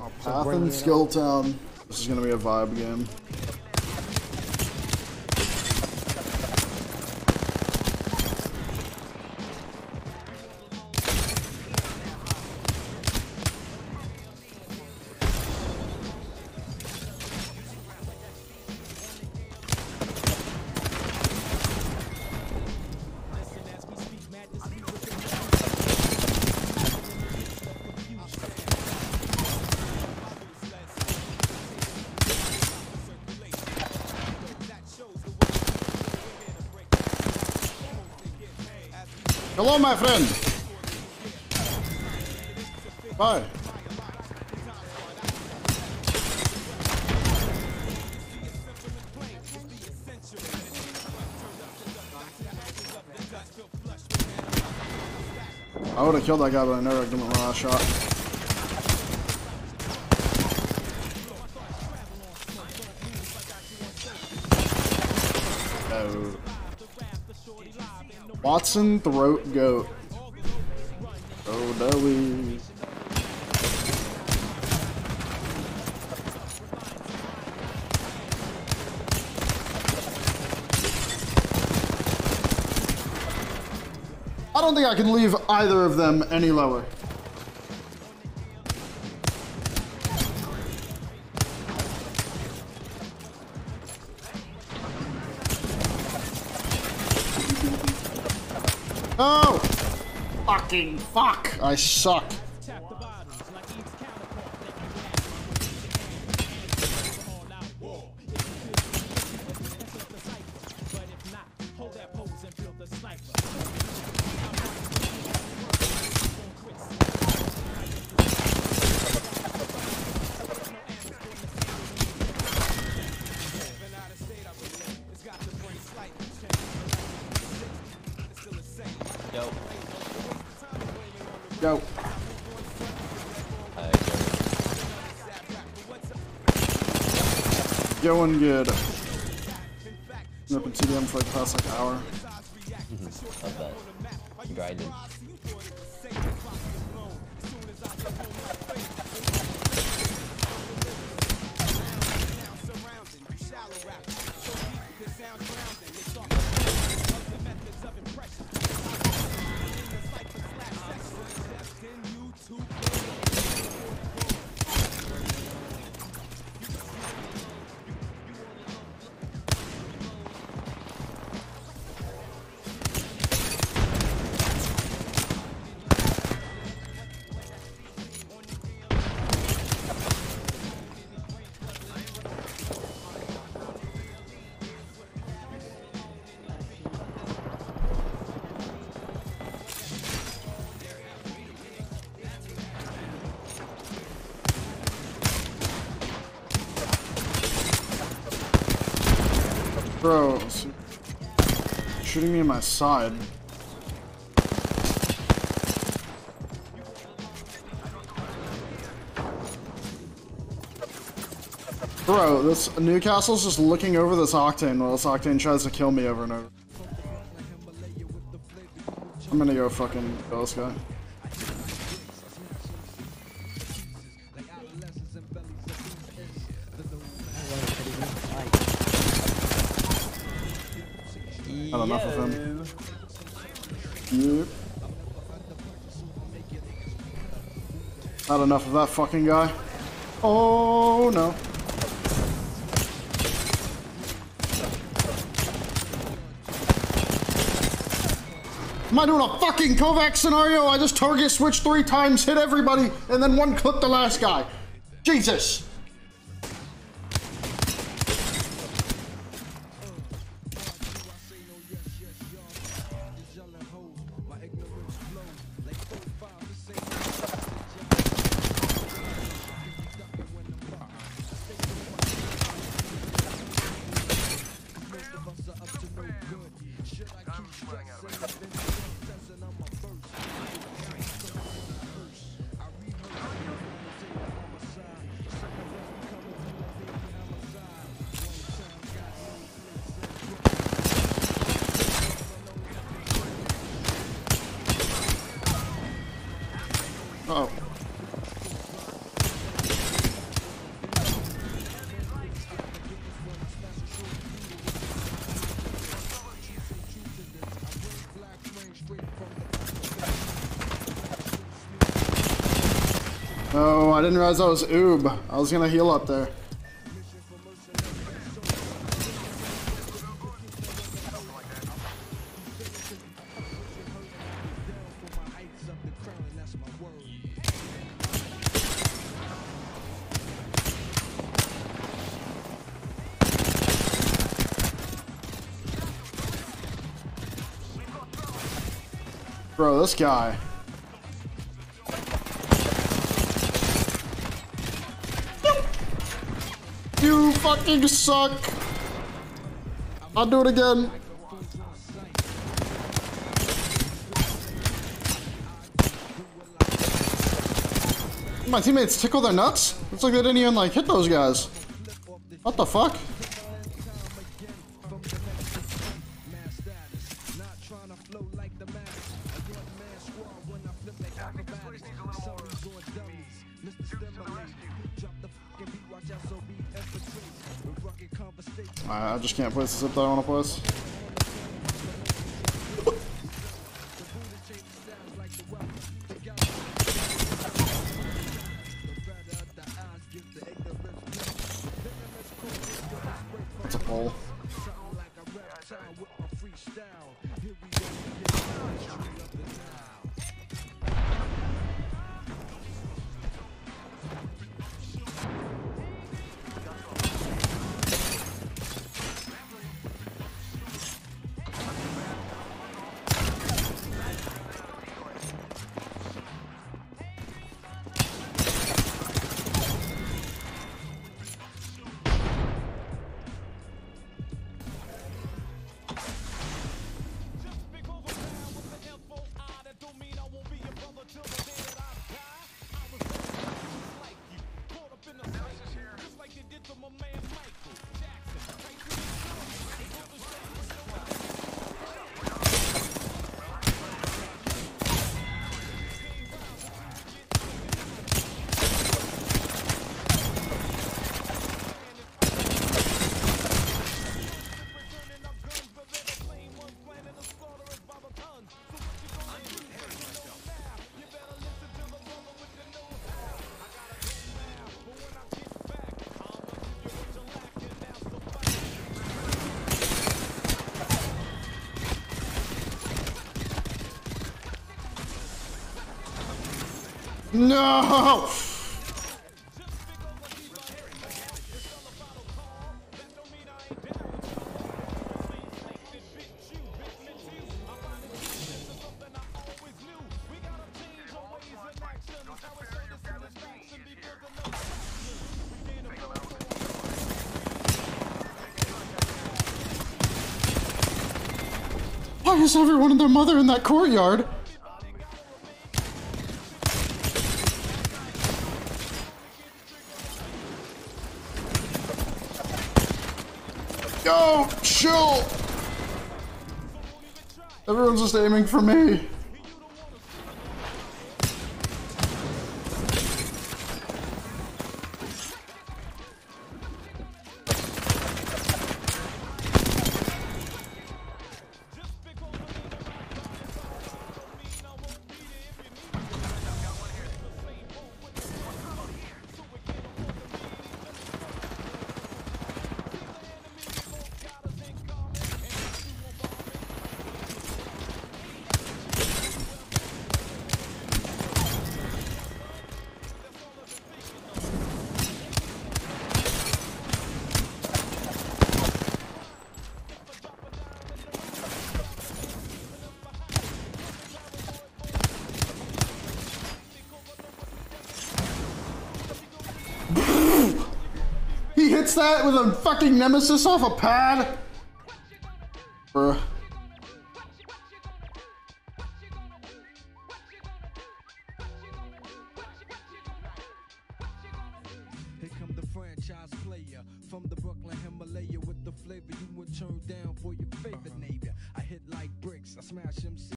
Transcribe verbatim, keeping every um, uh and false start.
Path and Skill Town. This is gonna be a vibe game. Hello, my friend. Bye. I would have killed that guy, but I never gave him my last shot. Oh. Watson Throat Goat. Oh, Dowie. I don't think I can leave either of them any lower. Oh! Fucking fuck! I suck. Yo. Go. Hi, Going good. Been up in T D M for like the past like hour. Love that. Grinding. Bro, shooting me in my side. Bro, this Newcastle's just looking over this Octane while this Octane tries to kill me over and over. I'm gonna go fucking kill this guy. Not enough of him. Yep. Not enough of that fucking guy. Oh no. Am I doing a fucking Kovac scenario? I just target switch three times, hit everybody, and then one clip the last guy. Jesus. I didn't realize that was Oob. I was gonna heal up there. Bro, this guy. You fucking suck. I'll do it again. My teammates tickle their nuts? It's like they didn't even like hit those guys. What the fuck? I just can't place this up that I want to place. That's a pole. No! Why is everyone and their mother in that courtyard? Yo, chill! Everyone's just aiming for me. He hits that with a fucking nemesis off a pad? Bruh. Here come the franchise player from the Brooklyn Himalaya with the flavor you would turn down for your favorite neighbor. I hit like bricks, I smash them.